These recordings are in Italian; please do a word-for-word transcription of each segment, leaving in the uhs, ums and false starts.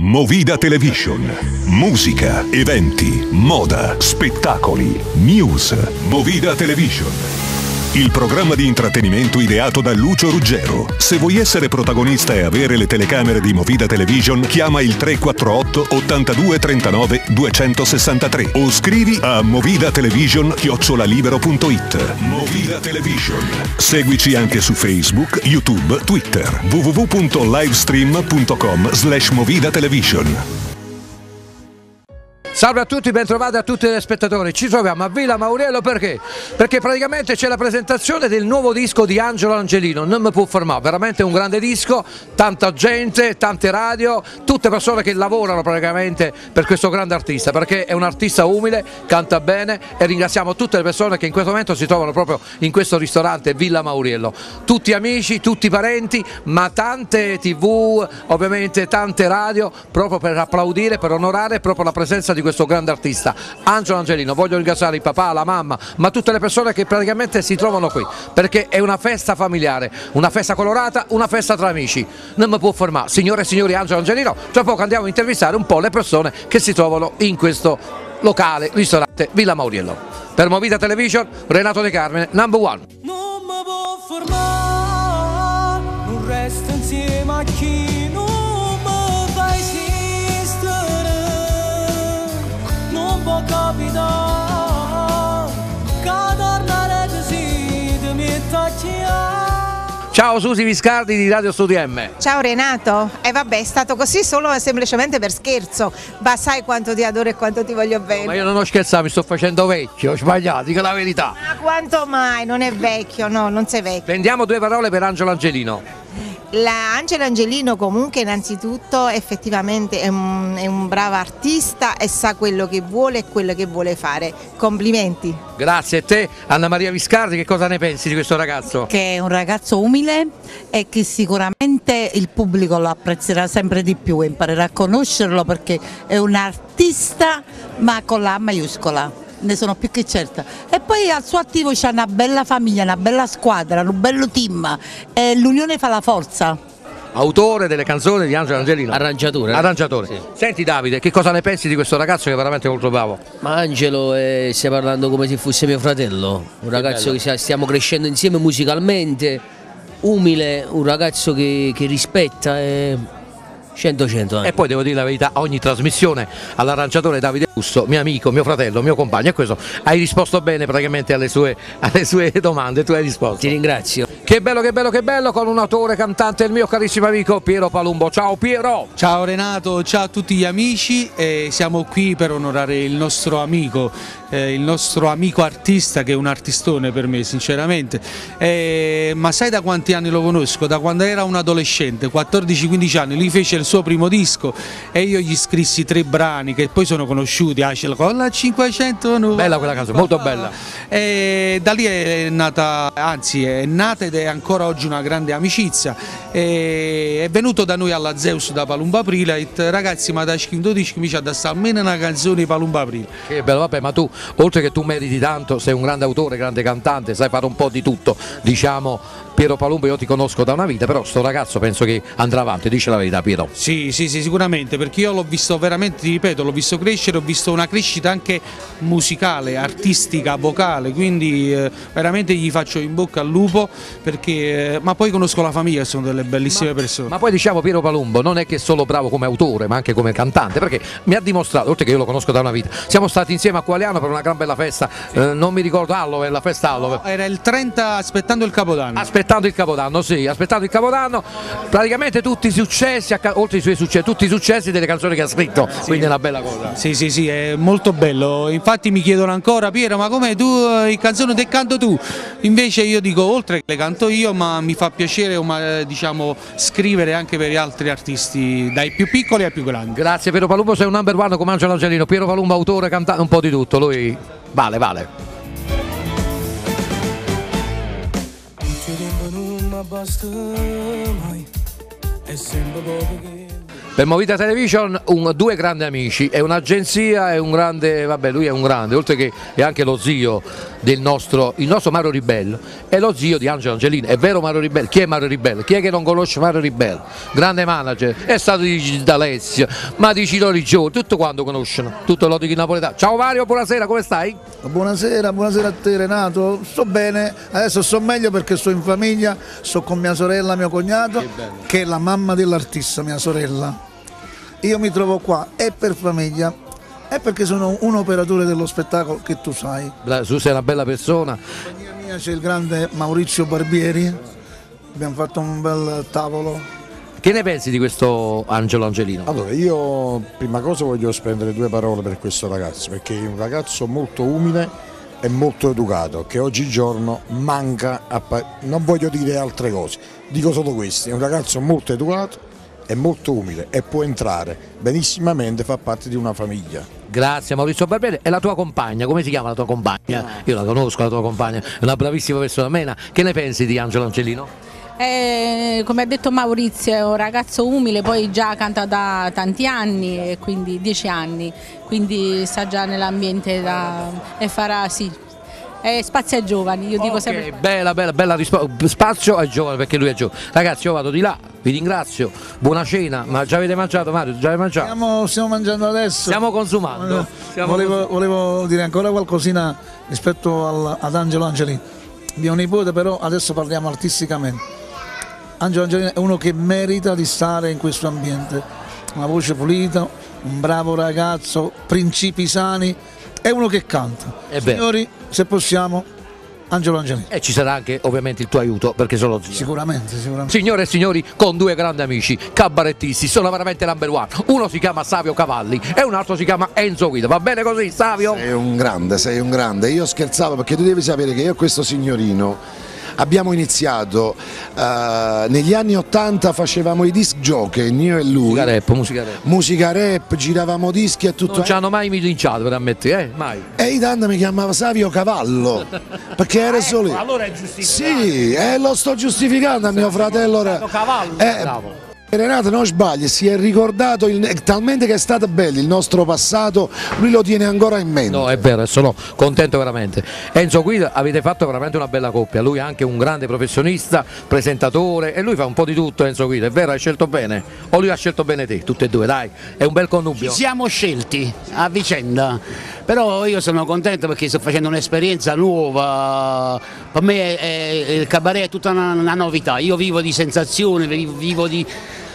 Movida Television. Musica, eventi, moda, spettacoli, news. Movida Television. Il programma di intrattenimento ideato da Lucio Ruggero. Se vuoi essere protagonista e avere le telecamere di Movida Television, chiama il tre quattro otto ottantadue trentanove duecentosessantatré o scrivi a movidatelevision chiocciola libero punto it. Movida Television. Seguici anche su Facebook, YouTube, Twitter. w w w punto livestream punto com slash movida television. Salve a tutti, bentrovati a tutti gli spettatori. Ci troviamo a Villa Mauriello perché? Perché praticamente c'è la presentazione del nuovo disco di Angelo Angelino, Non mi può fermare, veramente un grande disco, tanta gente, tante radio, tutte persone che lavorano praticamente per questo grande artista, perché è un artista umile, canta bene e ringraziamo tutte le persone che in questo momento si trovano proprio in questo ristorante Villa Mauriello. Tutti amici, tutti parenti, ma tante tv, ovviamente tante radio, proprio per applaudire, per onorare proprio la presenza di questo grande artista Angelo Angelino. Voglio ringraziare il papà, la mamma, ma tutte le persone che praticamente si trovano qui, perché è una festa familiare, una festa colorata, una festa tra amici. Non mi può fermare. Signore e signori, Angelo Angelino. Tra poco andiamo a intervistare un po' le persone che si trovano in questo locale, ristorante Villa Mauriello. Per Movida Television, Renato De Carmine, number one. Non mi può fermare, non resto insieme a chi non mi fa esistere. Non può capitare che tornare così ti metto a chiare. Ciao Susi Viscardi di Radio Studio M. Ciao Renato, e eh vabbè, è stato così solo semplicemente per scherzo, ma sai quanto ti adoro e quanto ti voglio bene. Ma io non ho scherzato, mi sto facendo vecchio, ho sbagliato, dico la verità. Ma quanto mai, non è vecchio, no, non sei vecchio. Prendiamo due parole per Angelo Angelino. La Angelo Angelino comunque innanzitutto effettivamente è un, è un bravo artista e sa quello che vuole e quello che vuole fare. Complimenti. Grazie a te. Anna Maria Viscardi, che cosa ne pensi di questo ragazzo? Che è un ragazzo umile e che sicuramente il pubblico lo apprezzerà sempre di più e imparerà a conoscerlo perché è un artista ma con la A maiuscola. Ne sono più che certa. E poi al suo attivo c'è una bella famiglia, una bella squadra, un bello team e l'unione fa la forza. Autore delle canzoni di Angelo Angelino. Arrangiatore. Arrangiatore. Sì. Senti Davide, che cosa ne pensi di questo ragazzo che è veramente molto bravo? Ma Angelo, eh, stai parlando come se fosse mio fratello, un ragazzo che, che stiamo crescendo insieme musicalmente, umile, un ragazzo che, che rispetta. Eh... cento cento anni. E poi devo dire la verità, a ogni trasmissione all'arrangiatore Davide Russo, mio amico, mio fratello, mio compagno, e questo hai risposto bene praticamente alle sue, alle sue domande, tu hai risposto. Ti ringrazio. Che bello, che bello, che bello, con un autore, cantante, il mio carissimo amico Piero Palumbo. Ciao Piero! Ciao Renato, ciao a tutti gli amici, eh, siamo qui per onorare il nostro amico, eh, il nostro amico artista che è un artistone per me sinceramente, eh, ma sai da quanti anni lo conosco? Da quando era un adolescente, quattordici quindici anni, lui fece il suo primo disco e io gli scrissi tre brani che poi sono conosciuti, ah, con la cinquecento. Bella quella canzone, molto bella. E da lì è nata, anzi è nata ed è ancora oggi una grande amicizia. E è venuto da noi alla Zeus da Palumba Aprile, ha detto ragazzi ma da scritto disco mi c'ha da stare almeno una canzone di Palumba Aprile. Che bello, vabbè, ma tu oltre che tu meriti tanto, sei un grande autore, grande cantante, sai fare un po' di tutto, diciamo. Piero Palumbo io ti conosco da una vita, però sto ragazzo penso che andrà avanti, dice la verità Piero. Sì, sì, sì, sicuramente, perché io l'ho visto veramente, ti ripeto, l'ho visto crescere, ho visto una crescita anche musicale, artistica, vocale, quindi eh, veramente gli faccio in bocca al lupo, perché, eh, ma poi conosco la famiglia, sono delle bellissime ma, persone. Ma poi diciamo Piero Palumbo non è che è solo bravo come autore, ma anche come cantante, perché mi ha dimostrato, oltre che io lo conosco da una vita, siamo stati insieme a Qualiano per una gran bella festa, sì. eh, non mi ricordo, Halloween, la festa Halloween. No, era il trenta, aspettando il Capodanno. Aspettando il Capodanno, sì, aspettando il Capodanno, praticamente tutti i successi, oltre ai suoi successi, tutti i successi delle canzoni che ha scritto, sì. Quindi è una bella cosa. Sì, sì, sì, è molto bello, infatti mi chiedono ancora Piero ma come tu, il canzone te canto tu? Invece io dico oltre che le canto io, ma mi fa piacere diciamo scrivere anche per gli altri artisti, dai più piccoli ai più grandi. Grazie Piero Palumbo, sei un number one come Angelo Angelino. Piero Palumbo autore, cantante, un po' di tutto, lui vale, vale. Basta mai, è sempre poco che Per Movida Television un, due grandi amici, è un'agenzia, è un grande, vabbè lui è un grande, oltre che è anche lo zio del nostro, il nostro Mario Ribello, è lo zio di Angelo Angelino, è vero Mario Ribello? Chi è Mario Ribello? Chi è che non conosce Mario Ribello? Grande manager, è stato di D'Alessio, ma di Ciro Riggioni, tutto quanto conoscono, tutto l'odio di napoletano. Ciao Mario, buonasera, come stai? Buonasera, buonasera a te Renato, sto bene, adesso sto meglio perché sto in famiglia, sto con mia sorella, mio cognato, che, che è la mamma dell'artista, mia sorella. Io mi trovo qua e per famiglia e perché sono un operatore dello spettacolo che tu sai. Tu sei una bella persona. In compagnia mia c'è il grande Maurizio Barbieri, abbiamo fatto un bel tavolo. Che ne pensi di questo Angelo Angelino? Allora, io prima cosa voglio spendere due parole per questo ragazzo, perché è un ragazzo molto umile e molto educato, che oggigiorno manca, a non voglio dire altre cose, dico solo questo, è un ragazzo molto educato, è molto umile e può entrare benissimamente, fa parte di una famiglia. Grazie Maurizio Barbieri. E la tua compagna, come si chiama la tua compagna? Io la conosco la tua compagna, è una bravissima persona. Mena, che ne pensi di Angelo Angelino? Eh, come ha detto Maurizio, è un ragazzo umile, poi già canta da tanti anni, quindi dieci anni, quindi sta già nell'ambiente e farà sì. Eh, spazio ai giovani, io dico okay, sempre. Bella, bella, bella risposta. Spazio ai giovani perché lui è giovane. Ragazzi, io vado di là, vi ringrazio, buona cena, ma già avete mangiato Mario? Già avete mangiato? Stiamo, stiamo mangiando adesso. Stiamo consumando. Stiamo volevo, consum volevo dire ancora qualcosina rispetto al, ad Angelo Angelino. Mio nipote, però adesso parliamo artisticamente. Angelo Angelino è uno che merita di stare in questo ambiente, una voce pulita, un bravo ragazzo, principi sani. È uno che canta. Signori, se possiamo, Angelo Angelino. E ci sarà anche ovviamente il tuo aiuto perché sono zio. Sicuramente, sicuramente. Signore e signori, con due grandi amici, cabarettisti, sono veramente number one. Uno si chiama Savio Cavalli e un altro si chiama Enzo Guida. Va bene così, Savio? Sei un grande, sei un grande. Io scherzavo perché tu devi sapere che io e questo signorino abbiamo iniziato uh, negli anni ottanta, facevamo i disc jockey, io e lui. Musica rap, musica rap. Musica rap, giravamo dischi e tutto. Non ci hanno mai linciato per ammettere, eh? Mai. E i tanti mi chiamava Savio Cavallo perché era solo io. Allora è giustificato. Sì, e lo sto giustificando a mio fratello. Cavallo. Eh, Bravo. Renato non sbagli, si è ricordato il, talmente che è stato bello il nostro passato, lui lo tiene ancora in mente. No, è vero, sono contento veramente. Enzo Guida, avete fatto veramente una bella coppia, lui è anche un grande professionista, presentatore e lui fa un po' di tutto. Enzo Guida, è vero, hai scelto bene? O lui ha scelto bene te? Tutte e due, dai, è un bel connubio. Ci siamo scelti a vicenda, però io sono contento perché sto facendo un'esperienza nuova, per me è, è, il cabaret è tutta una, una novità, io vivo di sensazioni, vivo, vivo di...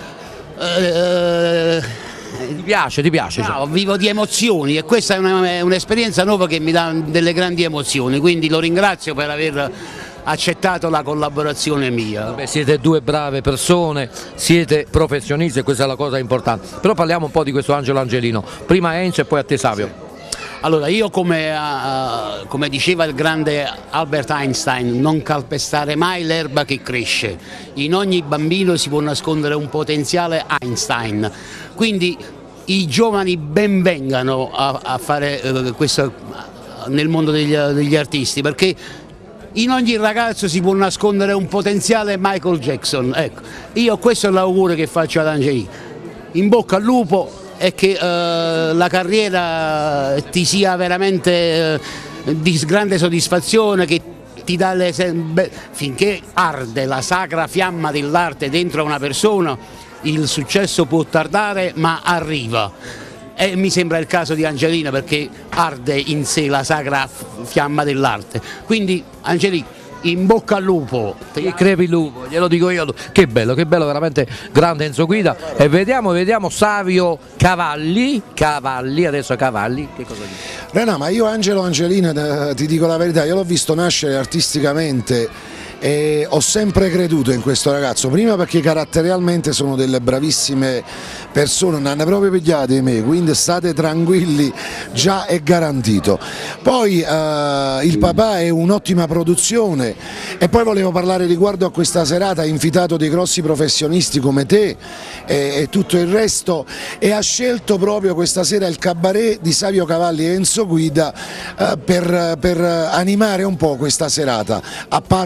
Uh, ti piace, ti piace? No, vivo di emozioni e questa è un'esperienza nuova che mi dà delle grandi emozioni, quindi lo ringrazio per aver accettato la collaborazione mia. Beh, siete due brave persone, siete professionisti e questa è la cosa importante. Però parliamo un po' di questo Angelo Angelino, prima Enzo e poi a te Savio. Sì. Allora io come, uh, come diceva il grande Albert Einstein, non calpestare mai l'erba che cresce, in ogni bambino si può nascondere un potenziale Einstein, quindi i giovani ben vengano a, a fare uh, questo nel mondo degli, degli artisti, perché in ogni ragazzo si può nascondere un potenziale Michael Jackson. Ecco, io questo è l'augurio che faccio ad Angelino, in bocca al lupo e che eh, la carriera ti sia veramente eh, di grande soddisfazione, che ti dà le finché arde la sacra fiamma dell'arte dentro una persona, il successo può tardare ma arriva. E mi sembra il caso di Angelino perché arde in sé la sacra fiamma dell'arte. Quindi Angelino, in bocca al lupo. Che crepi il lupo, glielo dico io. Che bello, che bello, veramente grande Enzo Guida. E vediamo, vediamo Savio Cavalli, Cavalli, adesso Cavalli, che cosa dice? Rena, ma io Angelo Angelino, ti dico la verità, io l'ho visto nascere artisticamente e ho sempre creduto in questo ragazzo, prima perché caratterialmente sono delle bravissime persone, non hanno proprio pigliate di me, quindi state tranquilli, già è garantito. Poi eh, il papà è un'ottima produzione e poi volevo parlare riguardo a questa serata, ha invitato dei grossi professionisti come te e, e tutto il resto e ha scelto proprio questa sera il cabaret di Savio Cavalli e Enzo Guida eh, per, per animare un po' questa serata, a parte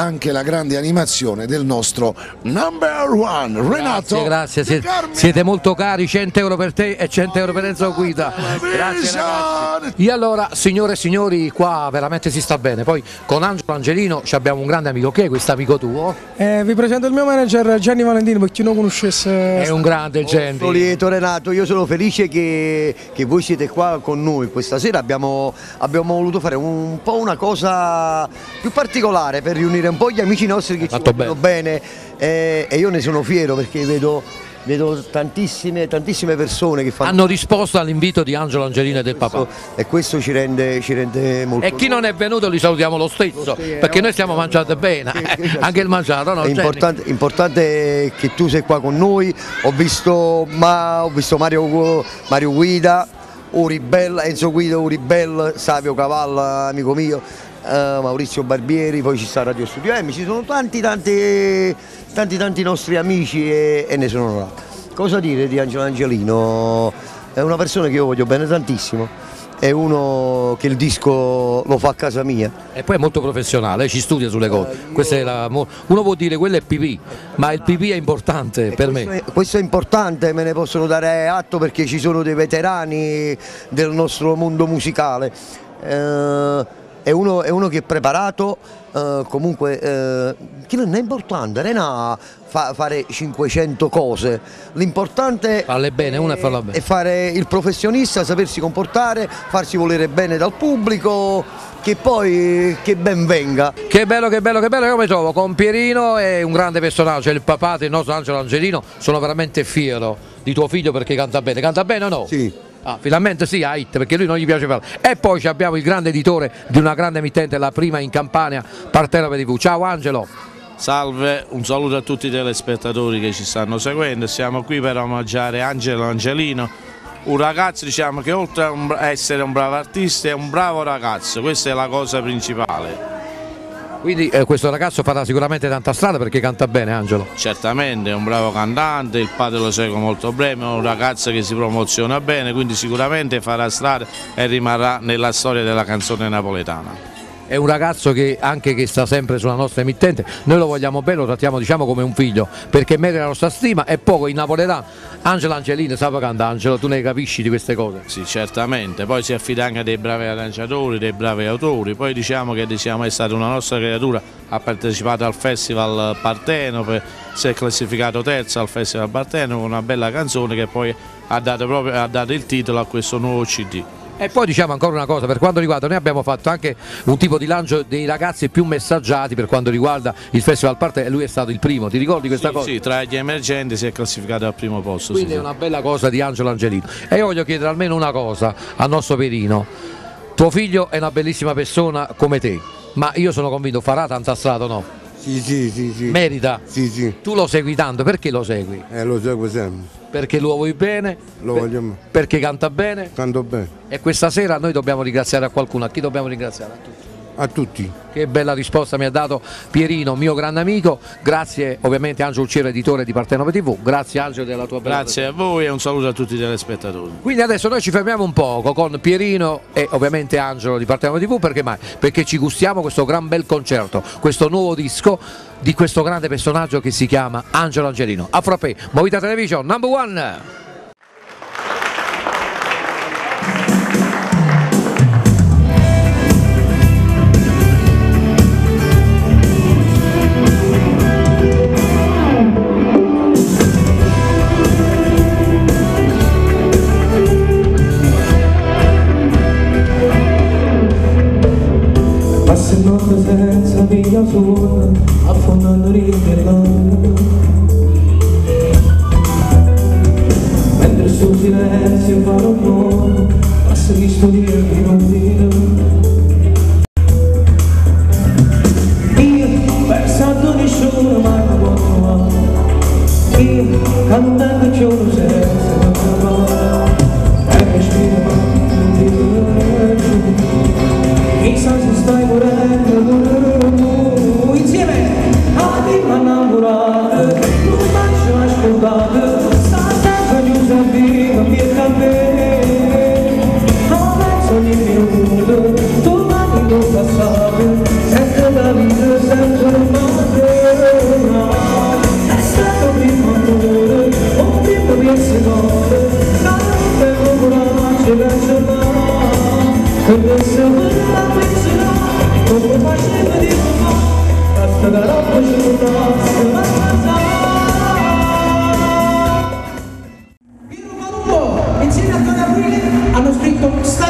anche la grande animazione del nostro number one Renato. Grazie, grazie. Siete, siete molto cari, cento euro per te e cento euro per Enzo Guida. Grazie ragazzi. E allora, signore e signori, qua veramente si sta bene. Poi con Angelo Angelino abbiamo un grande amico. Chi è questo amico tuo? Eh, vi presento il mio manager Gianni Valentino, per chi non conoscesse. È un grande Gianni. Sono lieto Renato, io sono felice che, che voi siete qua con noi questa sera. Abbiamo, abbiamo voluto fare un po' una cosa più particolare per riunire un po' gli amici nostri che ci vogliono bene, eh, e io ne sono fiero perché vedo, vedo tantissime, tantissime persone che fanno... hanno risposto all'invito di Angelo Angelino e del papà. E questo ci rende, ci rende molto... E chi non è venuto li salutiamo lo stesso, perché noi stiamo mangiando bene, anche il mangiato. No, è importante, importante che tu sei qua con noi. Ho visto, ma, ho visto Mario, Mario Guida, Uribella, Enzo Guida, Uribella, Savio Cavalla, amico mio, uh, Maurizio Barbieri, poi ci sta Radio Studio M, ci sono tanti tanti tanti tanti nostri amici e, e ne sono onorato. Cosa dire di Angelo Angelino? È una persona che io voglio bene tantissimo, è uno che il disco lo fa a casa mia. E poi è molto professionale, ci studia sulle cose. Questa è la, uno può dire quello è P P, ma il P P è importante per questo me. È, questo è importante, me ne possono dare atto perché ci sono dei veterani del nostro mondo musicale. Eh, è, uno, è uno che è preparato, eh, comunque eh, che non è importante, Rena fa, fare cinquecento cose, l'importante farle bene, una è farla bene. È fare il professionista, sapersi comportare, farsi volere bene dal pubblico, che poi che ben venga. Che bello, che bello, che bello, io mi trovo con Pierino, è un grande personaggio, il papà del nostro Angelo Angelino, sono veramente fiero di tuo figlio perché canta bene, canta bene o no? Sì. Ah, finalmente sì, a hit, perché lui non gli piace fare. E poi abbiamo il grande editore di una grande emittente, la prima in Campania, Partenopea tivù. Ciao Angelo. Salve, un saluto a tutti i telespettatori che ci stanno seguendo, siamo qui per omaggiare Angelo Angelino, un ragazzo diciamo che oltre a essere un bravo artista è un bravo ragazzo, questa è la cosa principale. Quindi eh, questo ragazzo farà sicuramente tanta strada perché canta bene, Angelo. Certamente, è un bravo cantante, il padre lo segue molto bene, è un ragazzo che si promoziona bene, quindi sicuramente farà strada e rimarrà nella storia della canzone napoletana. È un ragazzo che anche che sta sempre sulla nostra emittente, noi lo vogliamo bene, lo trattiamo diciamo come un figlio, perché merita la nostra stima e poco in napoletano. Angelo Angelino, sa cantare Angelo, tu ne capisci di queste cose? Sì, certamente, poi si affida anche a dei bravi arrangiatori, dei bravi autori, poi diciamo che diciamo, è stata una nostra creatura, ha partecipato al Festival Partenope, si è classificato terzo al Festival Partenope con una bella canzone che poi ha dato, proprio, ha dato il titolo a questo nuovo C D. E poi diciamo ancora una cosa, per quanto riguarda, noi abbiamo fatto anche un tipo di lancio dei ragazzi più messaggiati per quanto riguarda il Festival Parte e lui è stato il primo, ti ricordi questa sì, cosa? Sì, tra gli emergenti si è classificato al primo posto. Quindi sì, è una bella cosa di Angelo Angelino. E io voglio chiedere almeno una cosa al nostro Pierino, tuo figlio è una bellissima persona come te, ma io sono convinto farà tanta strada o no? Sì, sì, sì, sì. Merita? Sì, sì. Tu lo segui tanto, perché lo segui? Eh, lo seguo sempre. Perché lo vuoi bene? Lo voglio bene. Perché canta bene? Canto bene. E questa sera noi dobbiamo ringraziare a qualcuno, a chi dobbiamo ringraziare? A tutti. A tutti. Che bella risposta mi ha dato Pierino, mio grande amico, grazie ovviamente Angelo Ucciero, editore di Partenopea tivù, grazie Angelo della tua bella Grazie a voi e un saluto a tutti i telespettatori. Quindi adesso noi ci fermiamo un poco con Pierino e ovviamente Angelo di Partenopea tivù, perché mai? Perché ci gustiamo questo gran bel concerto, questo nuovo disco di questo grande personaggio che si chiama Angelo Angelino. A frappè, Movida Television, number one! Senza via sua, affondando ringhierando, mentre il suo silenzio fa rumore, passa chi sto dire di mattina. Io versato nessuno mai lo può trovare, io cantando il giorno senza trovare, e respiro non ti chissà se stai morendo insieme a te innamorata, non faccio ascoltare, sta sempre giusto a dire, non mi è capire, non penso di mio mondo. Insieme a Tony Aprile hanno scritto Stai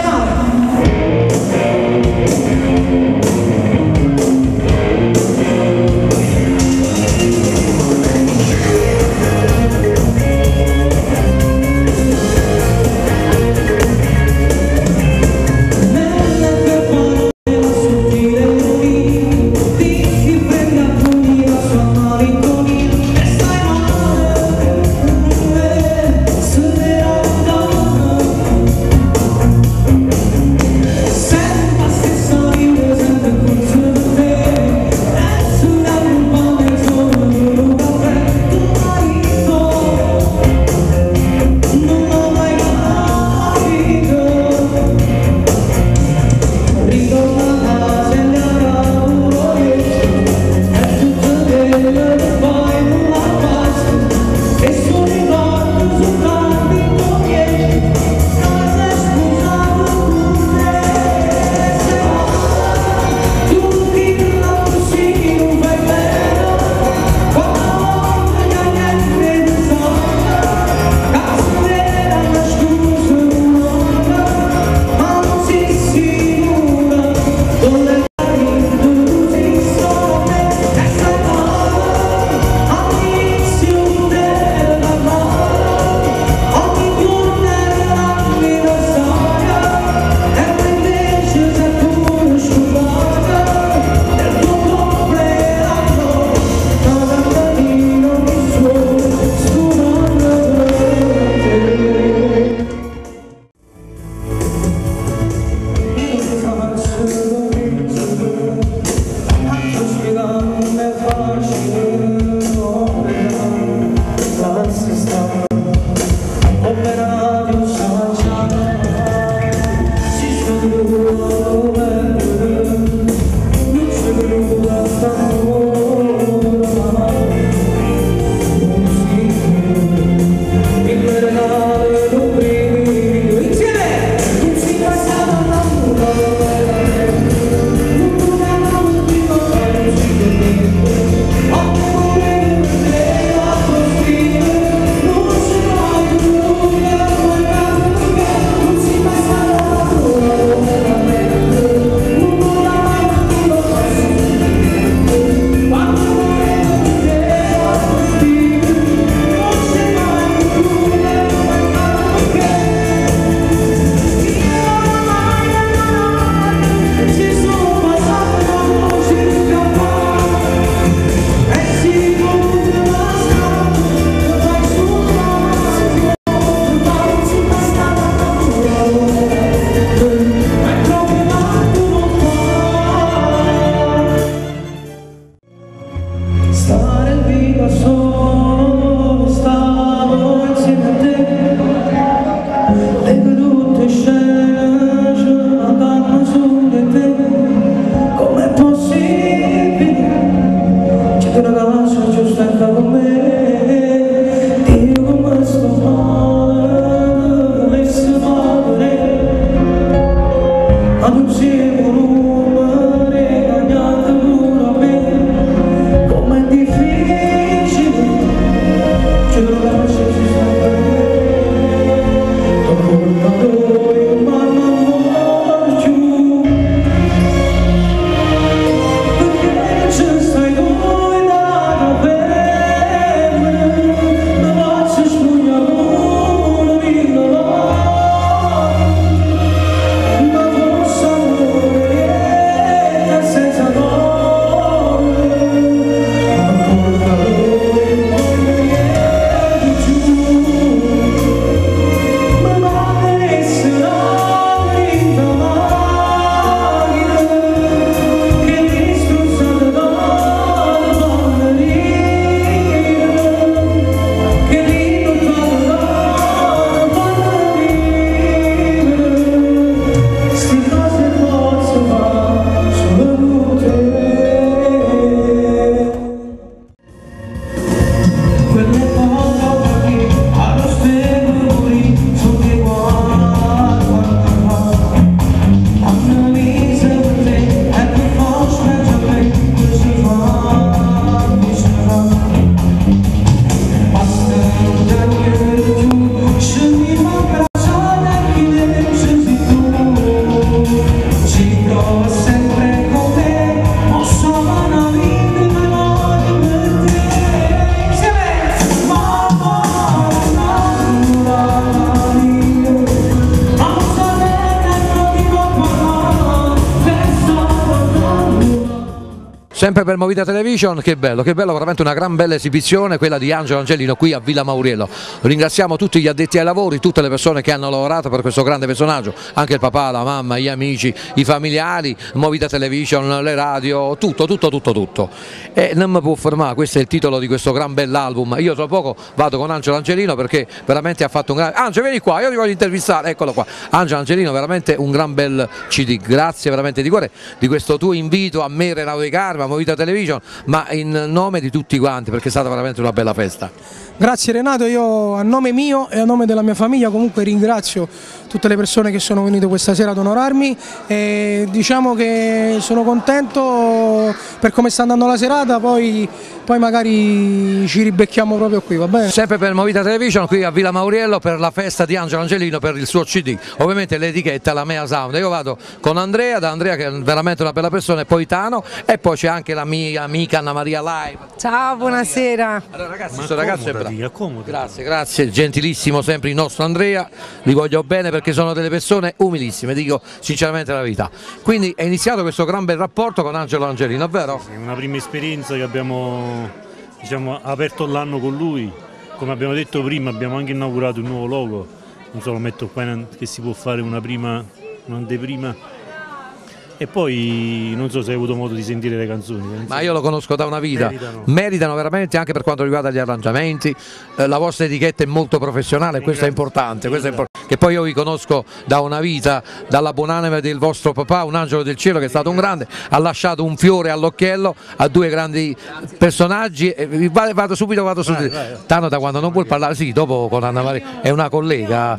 Sempre per Movida Television, che bello, che bello, veramente una gran bella esibizione quella di Angelo Angelino qui a Villa Mauriello. Ringraziamo tutti gli addetti ai lavori, tutte le persone che hanno lavorato per questo grande personaggio, anche il papà, la mamma, gli amici, i familiari, Movida Television, le radio, tutto, tutto, tutto, tutto. E non mi può fermare, questo è il titolo di questo gran bell'album. Io tra poco vado con Angelo Angelino perché veramente ha fatto un gran... Angelo, vieni qua, io ti voglio intervistare, eccolo qua. Angelo Angelino, veramente un gran bel C D, grazie veramente di cuore di questo tuo invito a me, Renato De Carlo, a Movida Television, ma in nome di tutti quanti, perché è stata veramente una bella festa. Grazie Renato, io a nome mio e a nome della mia famiglia comunque ringrazio tutte le persone che sono venute questa sera ad onorarmi e diciamo che sono contento per come sta andando la serata, poi, poi magari ci ribecchiamo proprio qui, va bene? Sempre per Movida Television qui a Villa Mauriello per la festa di Angelo Angelino per il suo C D, ovviamente l'etichetta la Mea Sound. Io vado con Andrea, da Andrea che è veramente una bella persona, e poi Tano, e poi c'è anche la mia amica Anna Maria Live. Ciao, buonasera. Allora ragazzi, questo ragazzo è bravo. Grazie, grazie, gentilissimo sempre il nostro Andrea, li voglio bene perché sono delle persone umilissime, dico sinceramente la verità. Quindi è iniziato questo gran bel rapporto con Angelo Angelino, vero? Sì, una prima esperienza che abbiamo, diciamo, aperto l'anno con lui, come abbiamo detto prima abbiamo anche inaugurato un nuovo logo, non so, lo metto qua che si può fare una prima, un'anteprima. E poi non so se hai avuto modo di sentire le canzoni. Ma io lo conosco da una vita, meritano, meritano veramente anche per quanto riguarda gli arrangiamenti, eh, la vostra etichetta è molto professionale, questo è importante, questo è importante, che poi io vi conosco da una vita, dalla buonanima del vostro papà, un angelo del cielo che è stato un grande, ha lasciato un fiore all'occhiello a due grandi personaggi, e vado subito, vado subito, vai, vai. Tanto da quando non vuol parlare, sì, dopo con Anna Maria, è una collega.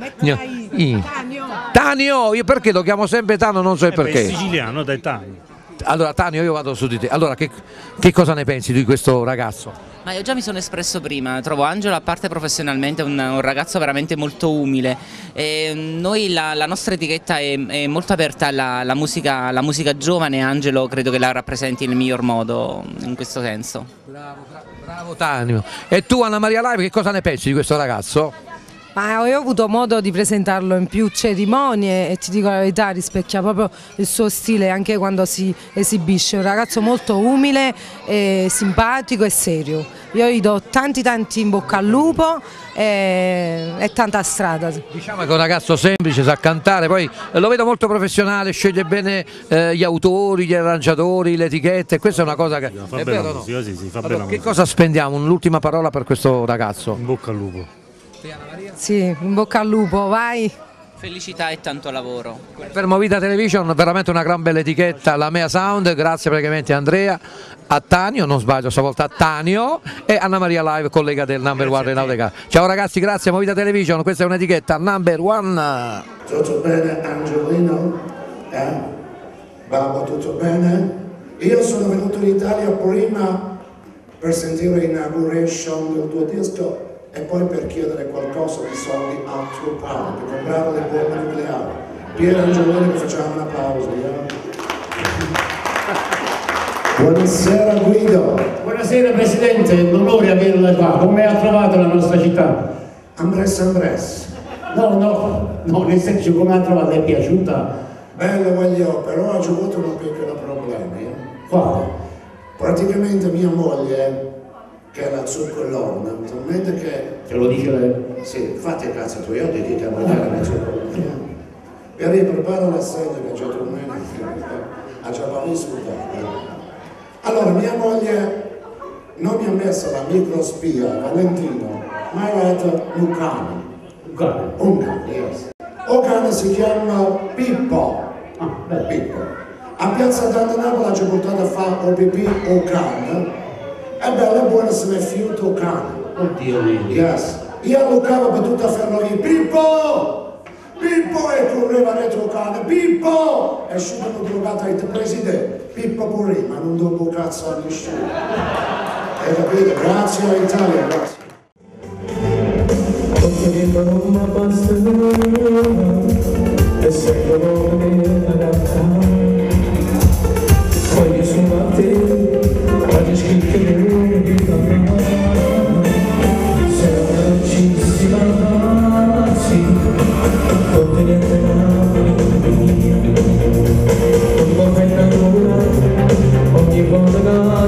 Tanio, io perché lo chiamo sempre Tano, non so il eh perché. Beh, è siciliano, dai Tanio. Allora Tanio, io vado su di te. Allora che, che cosa ne pensi di questo ragazzo? Ma io già mi sono espresso prima, trovo Angelo a parte professionalmente un, un ragazzo veramente molto umile. E noi la, la nostra etichetta è, è molto aperta alla, alla, musica, alla musica giovane, Angelo credo che la rappresenti nel miglior modo in questo senso. Bravo, bravo, bravo Tanio. E tu Anna Maria Live che cosa ne pensi di questo ragazzo? Ma ho avuto modo di presentarlo in più cerimonie e ti dico la verità, rispecchia proprio il suo stile anche quando si esibisce, un ragazzo molto umile, e simpatico e serio. Io gli do tanti tanti in bocca al lupo e, e tanta strada. Diciamo che è un ragazzo semplice, sa cantare, poi lo vedo molto professionale, sceglie bene eh, gli autori, gli arrangiatori, le etichette, questa è una cosa che... Fa è bella vero, musica, no? sì, sì, fa Allora, bella che musica. cosa spendiamo? L'ultima parola per questo ragazzo? In bocca al lupo. Sì, in bocca al lupo, vai! Felicità e tanto lavoro. Per Movida Television veramente una gran bella etichetta, la Mea Sound, grazie praticamente a Andrea, a Tanio, non sbaglio stavolta a Tanio, e Anna Maria Live, collega del Number One Renato De Carlo. Ciao ragazzi, grazie a Movida Television, questa è un'etichetta Number One. Tutto bene Angelino? Eh? Babbo, tutto bene? Io sono venuto in Italia prima per sentire l'inauguration del tuo disco e poi per chiedere qualcosa di soldi a tuo padre, per comprare le bombe nucleari. Piero Angelino, che facciamo un applauso. Yeah? Buonasera Guido. Buonasera Presidente, è un onore averla qua. Come ha trovato la nostra città? Andres Andres. No, no, no, nel senso come ha trovato, le è piaciuta? Bello voglio, però ho avuto un piccolo problema. Eh? Quale? Praticamente mia moglie, che è la zuccolona, talmente che... Ce lo dice lei? Sì, fatti cazzo tu, io ti dico a mangiare la zuccolona. Per ripreparare la sede che già tu me ha già parecchio dato. Allora, mia moglie non mi ha messo la microspia, Valentino, ma ha dato un cane. Un cane? Un cane, yes. Un cane si chiama Pippo. Ah, beh. Pippo. A Piazza Dante Napoli ci ha portato a fare un pipì o cane. E bello e buono se ne fiuta o cane. Oddio mio. Yes. Io allocavo per tutta ferrovia, Pippo! Pippo! E correva retro cane, Pippo! E subito drogato il presidente, Pippo pure, ma non do un cazzo a nessuno. Hai capito? Grazie all'Italia, grazie. E seguono la realtà, voglio solo a te, voglio scrivere di mamma, sei una dolcissima sì, contenente la mia, un po' innamorata, ogni volta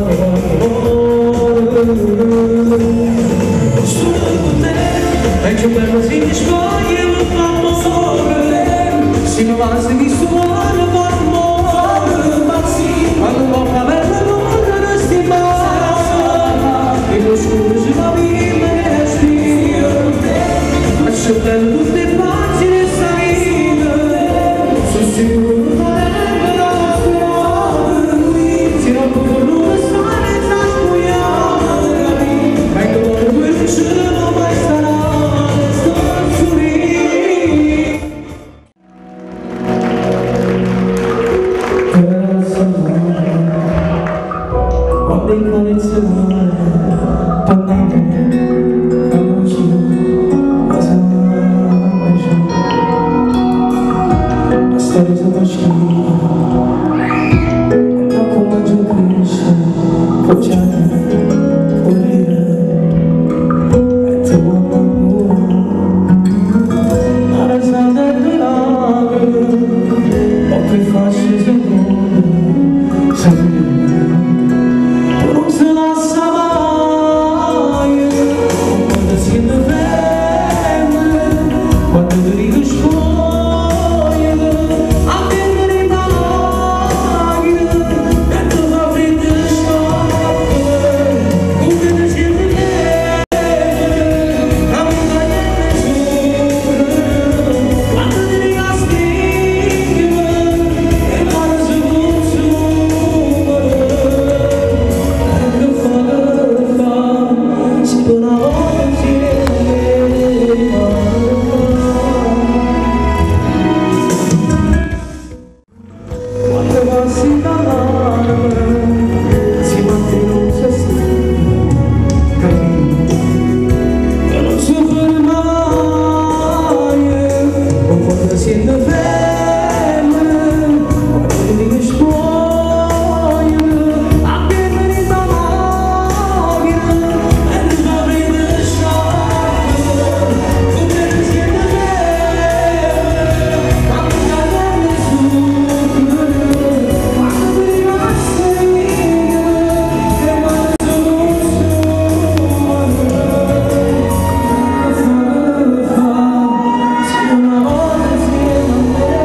Una volta insieme a me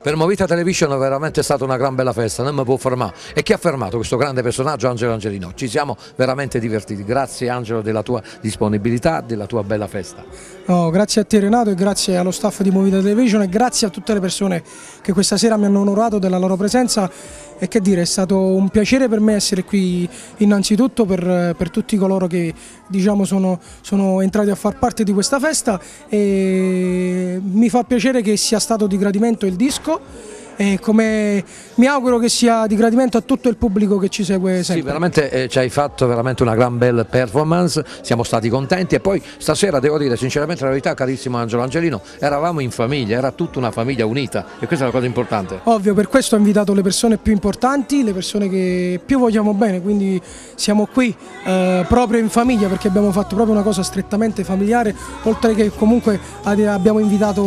Per Movida Television è veramente stata una gran bella festa, non mi può fermare. E chi ha fermato questo grande personaggio, Angelo Angelino? Ci siamo veramente divertiti. Grazie Angelo della tua disponibilità, della tua bella festa. No, grazie a te Renato e grazie allo staff di Movida Television e grazie a tutte le persone che questa sera mi hanno onorato della loro presenza. E che dire, è stato un piacere per me essere qui innanzitutto per, per tutti coloro che diciamo, sono, sono entrati a far parte di questa festa, e mi fa piacere che sia stato di gradimento il disco. E come mi auguro che sia di gradimento a tutto il pubblico che ci segue sempre. Sì, veramente eh, ci hai fatto veramente una gran bella performance, siamo stati contenti e poi stasera devo dire sinceramente la verità, carissimo Angelo Angelino, eravamo in famiglia, era tutta una famiglia unita e questa è la cosa importante. Ovvio, per questo ho invitato le persone più importanti, le persone che più vogliamo bene, quindi siamo qui eh, proprio in famiglia perché abbiamo fatto proprio una cosa strettamente familiare, oltre che comunque abbiamo invitato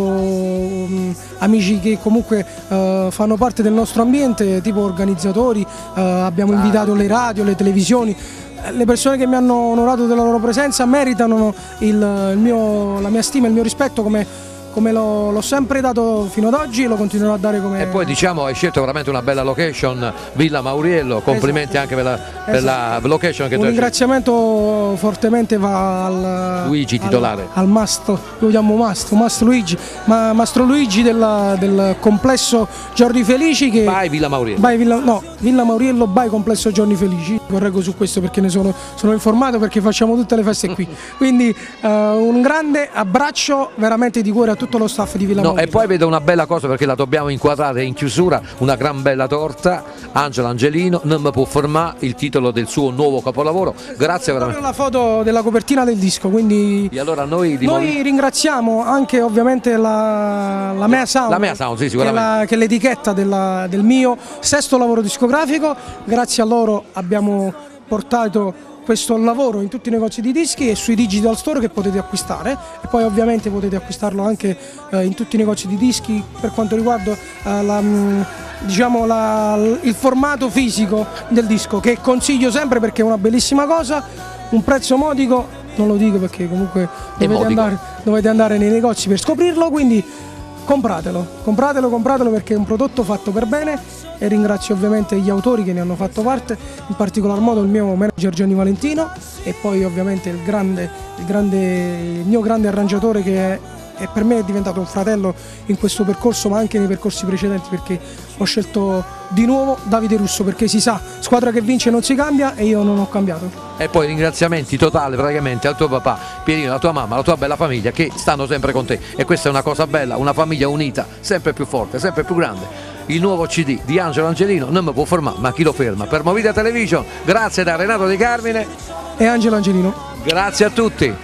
um, amici che comunque eh, fanno parte del nostro ambiente, tipo organizzatori, eh, abbiamo invitato le radio, le televisioni. Le persone che mi hanno onorato della loro presenza meritano il, il mio, la mia stima e il mio rispetto come, come l'ho sempre dato fino ad oggi e lo continuerò a dare come... E poi diciamo hai scelto veramente una bella location, Villa Mauriello, complimenti esatto. anche per la, per esatto. la location che un tu hai ringraziamento fortemente va al Luigi titolare, al, al mastro, lo chiamo mastro, mastro Luigi, ma mastro Luigi della, del complesso Giorni Felici che... By Villa Mauriello. By Villa, no, Villa Mauriello by complesso Giorni Felici, correggo su questo perché ne sono, sono informato perché facciamo tutte le feste qui, quindi uh, un grande abbraccio veramente di cuore a tutti tutto lo staff di Villa no, Mauriello. E poi vedo una bella cosa perché la dobbiamo inquadrare in chiusura, una gran bella torta, Angelo Angelino, non mi può fermare, il titolo del suo nuovo capolavoro, grazie veramente. La foto della copertina del disco, quindi e allora noi, di noi ringraziamo anche ovviamente la, la Mea Sound, la Mea Sound sì, sicuramente. Che è l'etichetta del mio sesto lavoro discografico, grazie a loro abbiamo portato questo lavoro in tutti i negozi di dischi e sui digital store che potete acquistare e poi ovviamente potete acquistarlo anche eh, in tutti i negozi di dischi per quanto riguarda eh, la, diciamo la, il formato fisico del disco, che consiglio sempre perché è una bellissima cosa, un prezzo modico, non lo dico perché comunque dovete andare, dovete andare nei negozi per scoprirlo, quindi compratelo, compratelo, compratelo perché è un prodotto fatto per bene e ringrazio ovviamente gli autori che ne hanno fatto parte, in particolar modo il mio manager Gianni Valentino e poi ovviamente il, grande, il, grande, il mio grande arrangiatore che è, è per me è diventato un fratello in questo percorso ma anche nei percorsi precedenti perché ho scelto di nuovo Davide Russo perché si sa, squadra che vince non si cambia e io non ho cambiato. E poi ringraziamenti totali praticamente al tuo papà, Pierino, alla tua mamma, alla tua bella famiglia che stanno sempre con te e questa è una cosa bella, una famiglia unita, sempre più forte, sempre più grande. Il nuovo C D di Angelo Angelino non mi può fermare, ma chi lo ferma? Per Movida Television, grazie da Renato Di Carmine e Angelo Angelino. Grazie a tutti.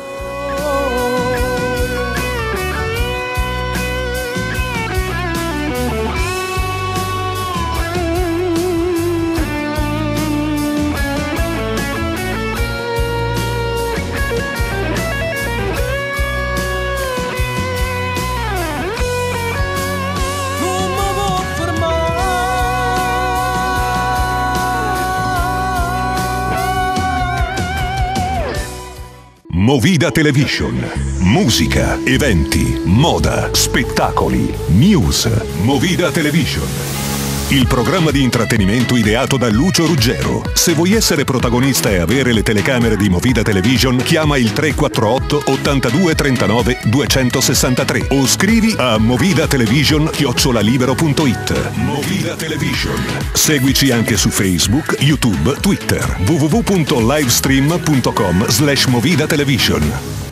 Movida Television. Musica, eventi, moda, spettacoli, news. Movida Television. Il programma di intrattenimento ideato da Lucio Ruggero. Se vuoi essere protagonista e avere le telecamere di Movida Television, chiama il tre quattro otto ottantadue trentanove duecentosessantatré o scrivi a movidatelevision chiocciola libero punto it. Movida Television. Seguici anche su Facebook, YouTube, Twitter. w w w punto livestream punto com slash Movida Television.